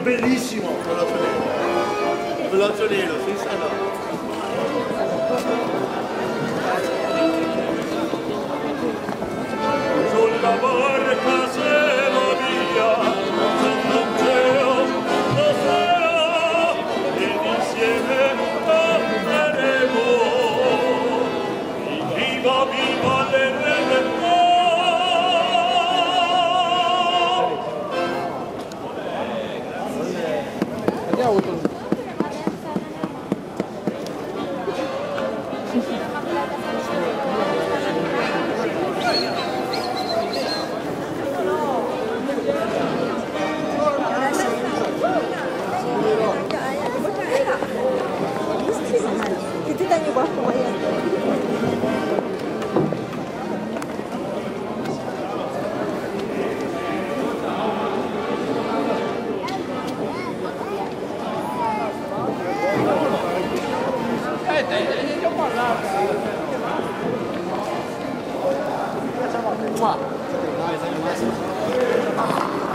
bellissimo quell'occhio nero, senza no. Sulla barca se va via, sotto un cielo lo sarà, ed insieme torneremo. Viva, viva l'Eredità! Kita tanya berapa bayar? Wah,